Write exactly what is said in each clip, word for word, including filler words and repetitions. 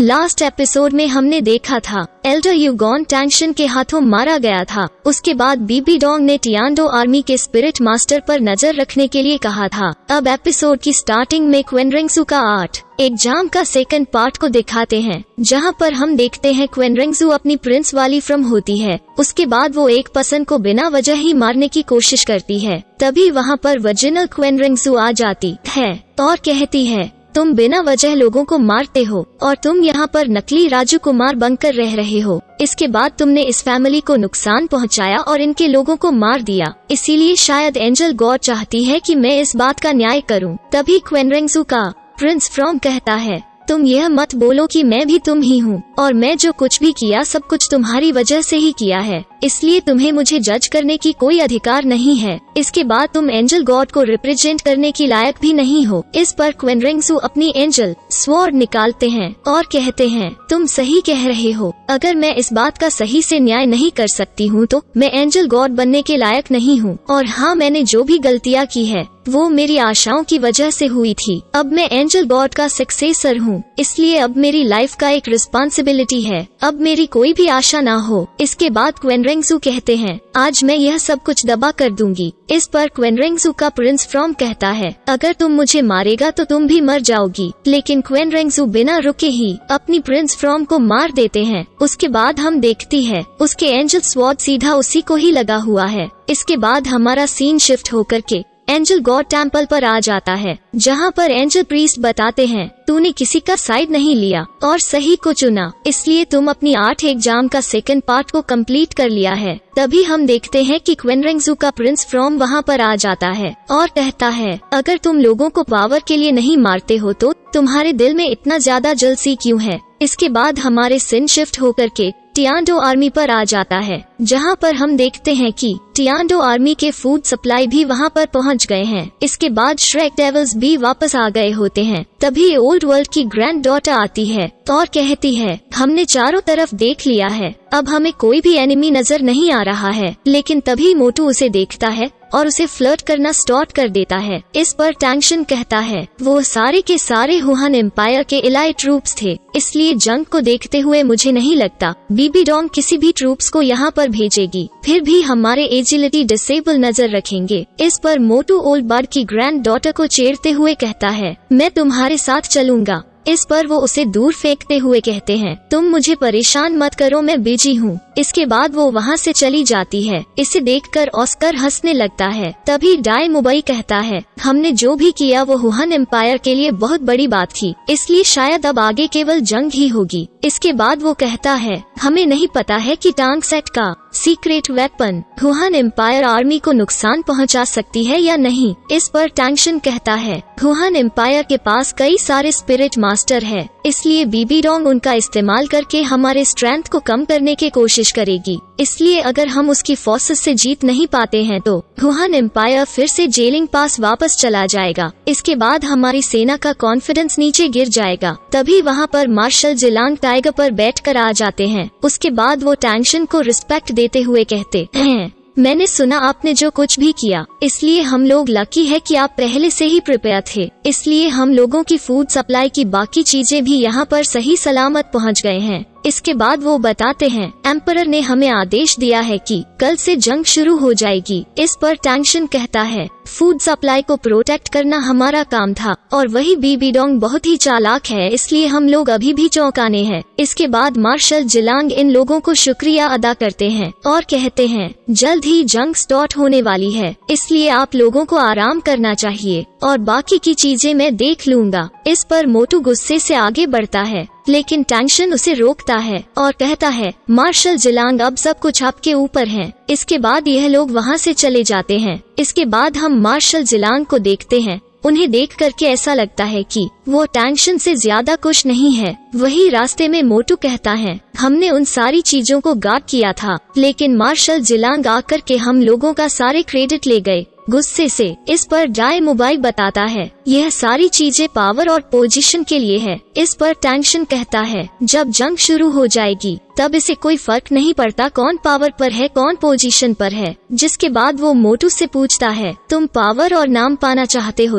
Last episode में हमने देखा था एल्डर युगॉन टैंक्शन के हाथों मारा गया था। उसके बाद बीबी डोंग ने टियानडो आर्मी के स्पिरिट मास्टर पर नजर रखने के लिए कहा था। अब एपिसोड की स्टार्टिंग में क्वेनरेंगसू का आर्ट एग्जाम का सेकंड पार्ट को दिखाते हैं, जहां पर हम देखते हैं क्वेनरेंगसू अपनी प्रिंस वाली फ्रॉम होती है। उसके बाद वो एक पर्सन को बिना वजह ही मारने की कोशिश करती है। तभी वहां पर वजिनल क्वेनरेंगसू आ जाती है और कहती है, तुम बिना वजह लोगों को मारते हो और तुम यहाँ पर नकली राजू कुमार बनकर रह रहे हो। इसके बाद तुमने इस फैमिली को नुकसान पहुँचाया और इनके लोगों को मार दिया। इसीलिए शायद एंजल गॉड चाहती है कि मैं इस बात का न्याय करूँ। तभी क्वेनरेंगसू का प्रिंस फ्रॉम कहता है, तुम यह मत बोलो कि मैं भी तुम ही हूँ और मैं जो कुछ भी किया सब कुछ तुम्हारी वजह से ही किया है, इसलिए तुम्हें मुझे जज करने की कोई अधिकार नहीं है। इसके बाद तुम एंजल गॉड को रिप्रेजेंट करने की लायक भी नहीं हो। इस पर क्वेनरेंगसू अपनी एंजल स्वॉर्ड निकालते हैं और कहते हैं, तुम सही कह रहे हो। अगर मैं इस बात का सही से न्याय नहीं कर सकती हूँ तो मैं एंजल गॉड बनने के लायक नहीं हूँ। और हाँ, मैंने जो भी गलतियाँ की है वो मेरी आशाओं की वजह से हुई थी। अब मैं एंजल गॉड का सक्सेसर हूँ, इसलिए अब मेरी लाइफ का एक रिस्पॉन्सिबिलिटी है। अब मेरी कोई भी आशा ना हो। इसके बाद क्वेनरेंगसू कहते हैं, आज मैं यह सब कुछ दबा कर दूंगी। इस पर क्वेनरेंगसू का प्रिंस फ्रॉम कहता है, अगर तुम मुझे मारेगा तो तुम भी मर जाओगी। लेकिन क्वेनरेंगसू बिना रुके ही अपनी प्रिंस फ्रॉम को मार देते हैं। उसके बाद हम देखती है उसके एंजल स्वॉर्ड सीधा उसी को ही लगा हुआ है। इसके बाद हमारा सीन शिफ्ट होकर के एंजल गॉड टेम्पल पर आ जाता है, जहां पर एंजल प्रीस्ट बताते हैं, तूने किसी का साइड नहीं लिया और सही को चुना, इसलिए तुम अपनी आर्ट एग्जाम का सेकंड पार्ट को कंप्लीट कर लिया है। तभी हम देखते हैं कि क्वेनरेंगसू का प्रिंस फ्रॉम वहां पर आ जाता है और कहता है, अगर तुम लोगों को पावर के लिए नहीं मारते हो तो तुम्हारे दिल में इतना ज्यादा जलसी क्यों है। इसके बाद हमारे सीन शिफ्ट होकर के टियानडो आर्मी पर आ जाता है, जहां पर हम देखते हैं कि टियानडो आर्मी के फूड सप्लाई भी वहां पर पहुंच गए हैं। इसके बाद श्रेक डेविल्स भी वापस आ गए होते हैं। तभी ओल्ड वर्ल्ड की ग्रैंड डॉटर आती है और कहती है, हमने चारों तरफ देख लिया है, अब हमें कोई भी एनिमी नजर नहीं आ रहा है। लेकिन तभी मोटू उसे देखता है और उसे फ्लर्ट करना स्टार्ट कर देता है। इस पर टैंक्शन कहता है, वो सारे के सारे हुहान एम्पायर के इलाइट ट्रूप्स थे, इसलिए जंग को देखते हुए मुझे नहीं लगता बीबी डोंग किसी भी ट्रूप्स को यहाँ पर भेजेगी। फिर भी हमारे एजिलिटी डिसेबल नजर रखेंगे। इस पर मोटू ओल्ड बर्ड की ग्रैंड डॉटर को चेड़ते हुए कहता है, मैं तुम्हारे साथ चलूंगा। इस पर वो उसे दूर फेंकते हुए कहते हैं, तुम मुझे परेशान मत करो, मैं बिजी हूँ। इसके बाद वो वहाँ से चली जाती है। इसे देखकर ऑस्कर हंसने लगता है। तभी डाई मुबई कहता है, हमने जो भी किया वो हुहान एम्पायर के लिए बहुत बड़ी बात थी, इसलिए शायद अब आगे केवल जंग ही होगी। इसके बाद वो कहता है, हमें नहीं पता है कि टांग सेट का सीक्रेट वेपन हुहान एम्पायर आर्मी को नुकसान पहुंचा सकती है या नहीं। इस पर टैंक्शन कहता है, हुहान एम्पायर के पास कई सारे स्पिरिट मास्टर है, इसलिए बीबी डोंग उनका इस्तेमाल करके हमारे स्ट्रेंथ को कम करने की कोशिश करेगी। इसलिए अगर हम उसकी फोर्सेस से जीत नहीं पाते हैं तो हुहान एम्पायर फिर से जेलिंग पास वापस चला जाएगा। इसके बाद हमारी सेना का कॉन्फिडेंस नीचे गिर जाएगा। तभी वहाँ पर मार्शल जिलांग टाइगर पर बैठकर आ जाते हैं। उसके बाद वो टैंक्शन को रिस्पेक्ट देते हुए कहते हैं, मैंने सुना आपने जो कुछ भी किया, इसलिए हम लोग लकी है कि आप पहले से ही प्रिपेयर थे, इसलिए हम लोगों की फूड सप्लाई की बाकी चीजें भी यहाँ पर सही सलामत पहुँच गए हैं। इसके बाद वो बताते हैं, एम्परर ने हमें आदेश दिया है कि कल से जंग शुरू हो जाएगी। इस पर टैंक्शन कहता है, फूड सप्लाई को प्रोटेक्ट करना हमारा काम था और वही बीबी डोंग बहुत ही चालाक है, इसलिए हम लोग अभी भी चौंकाने हैं। इसके बाद मार्शल जिलांग इन लोगों को शुक्रिया अदा करते हैं और कहते हैं, जल्द ही जंग स्टार्ट होने वाली है, इसलिए आप लोगों को आराम करना चाहिए और बाकी की चीजें मैं देख लूंगा। इस पर मोटू गुस्से से आगे बढ़ता है, लेकिन टैंक्शन उसे रोकता है और कहता है, मार्शल जिलांग अब सब कुछ आपके ऊपर है। इसके बाद यह लोग वहाँ से चले जाते हैं। इसके बाद हम मार्शल जिलांग को देखते हैं। उन्हें देख करके ऐसा लगता है कि वो टैंक्शन से ज्यादा कुछ नहीं है। वही रास्ते में मोटू कहता है, हमने उन सारी चीजों को गार्ड किया था, लेकिन मार्शल जिलांग आकर के हम लोगों का सारे क्रेडिट ले गए गुस्से से। इस पर डाई मुबाई बताता है, यह सारी चीजें पावर और पोजीशन के लिए है। इस पर टैंक्शन कहता है, जब जंग शुरू हो जाएगी तब इसे कोई फर्क नहीं पड़ता कौन पावर पर है कौन पोजीशन पर है। जिसके बाद वो मोटू से पूछता है, तुम पावर और नाम पाना चाहते हो तो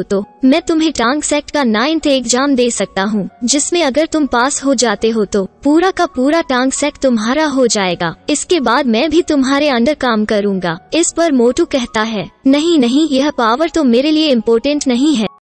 मैं तुम्हें टांग सेक्ट का नाइन्थ एग्जाम दे सकता हूँ, जिसमें अगर तुम पास हो जाते हो तो पूरा का पूरा टांग सेक्ट तुम्हारा हो जाएगा। इसके बाद मैं भी तुम्हारे अंडर काम करूँगा। इस पर मोटू कहता है, नहीं नहीं, यह पावर तो मेरे लिए इम्पोर्टेंट नहीं है।